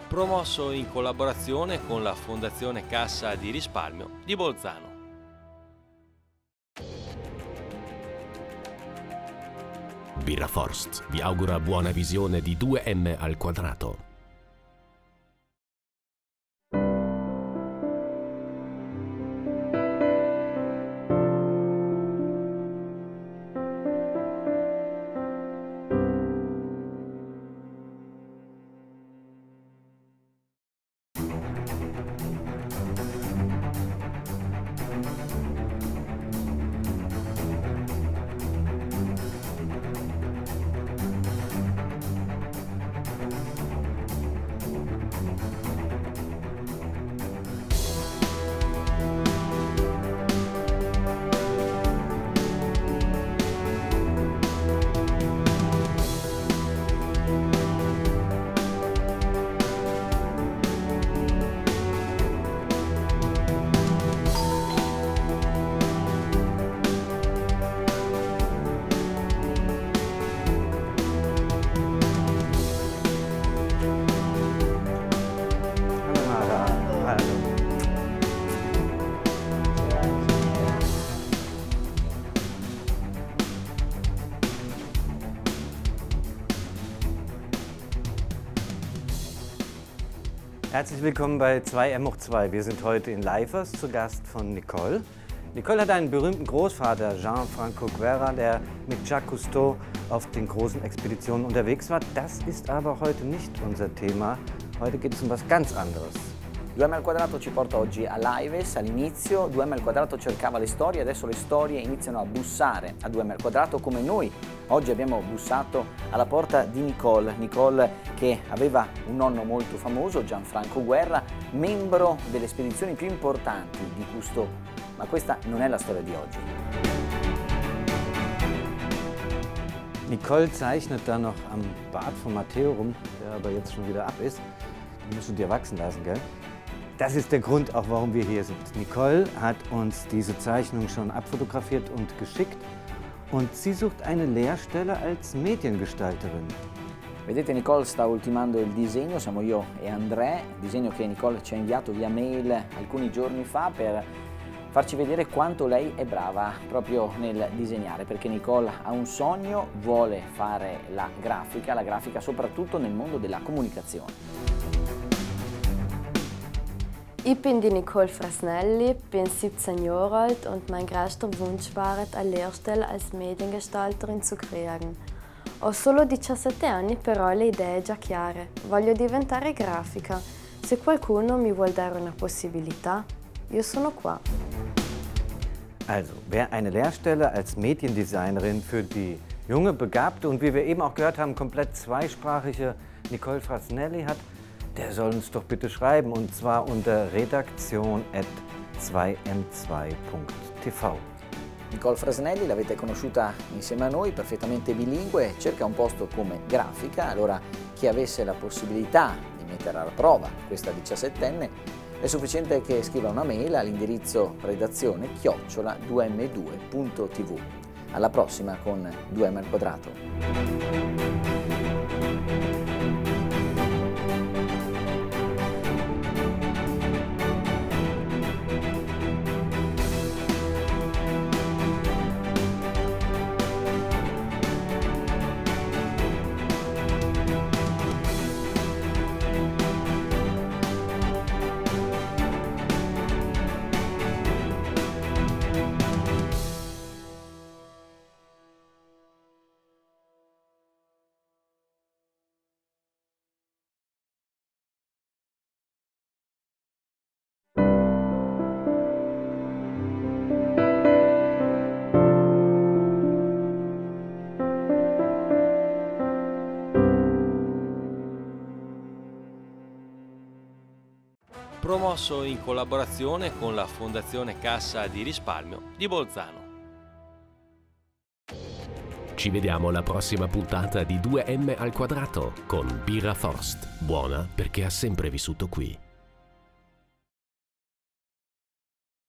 promosso in collaborazione con la Fondazione Cassa di Risparmio di Bolzano. Birra Forst vi augura buona visione di 2M². Herzlich willkommen bei 2M². Wir sind heute in Leifers zu Gast von Nicole. Nicole hat einen berühmten Großvater, Gianfranco Guerra, der mit Jacques Cousteau auf den großen Expeditionen unterwegs war. Das ist aber heute nicht unser Thema. Heute geht es um was ganz anderes. 2M² ci porta oggi a Laives, all'inizio 2M² cercava le storie, adesso le storie iniziano a bussare a 2M² come noi oggi abbiamo bussato alla porta di Nicole. Nicole che aveva un nonno molto famoso, Gianfranco Guerra, membro delle spedizioni più importanti di Cousteau. Ma questa non è la storia di oggi. Nicole zeichnet da noch am Bart von Matteo rum, der aber jetzt schon wieder ab ist. Den musst du dir wachsen lassen, gell? Das ist der Grund auch, warum wir hier sind. Nicole hat uns diese Zeichnung schon abfotografiert und geschickt und sie sucht eine Lehrstelle als Mediengestalterin. Vedete, Nicole sta ultimando il disegno, siamo io e André, disegno che Nicole ci ha inviato via mail alcuni giorni fa per farci vedere quanto lei è brava proprio nel disegnare, perché Nicole ha un sogno, vuole fare la grafica soprattutto nel mondo della comunicazione. Ich bin die Nicole Frasnelli, bin 17 Jahre alt und mein größter Wunsch war es, eine Lehrstelle als Mediengestalterin zu kriegen. Ho solo 17 anni, però le idee già chiare. Voglio diventare grafica. Se qualcuno mi vuol dare una possibilità, io sono qua. Also, wer eine Lehrstelle als Mediendesignerin für die junge, begabte und wie wir eben auch gehört haben, komplett zweisprachige Nicole Frasnelli hat, der soll uns doch bitte schreiben, und zwar unter redaktion@2m2.tv. Nicole Frasnelli l'avete conosciuta insieme a noi, perfettamente bilingue, cerca un posto come grafica, allora chi avesse la possibilità di mettere alla prova questa 17enne è sufficiente che scriva una mail all'indirizzo redazione@2m2.tv. Alla prossima con 2M². Promosso in collaborazione con la Fondazione Cassa di Risparmio di Bolzano. Ci vediamo alla prossima puntata di 2M² con Birra Forst. Buona perché ha sempre vissuto qui.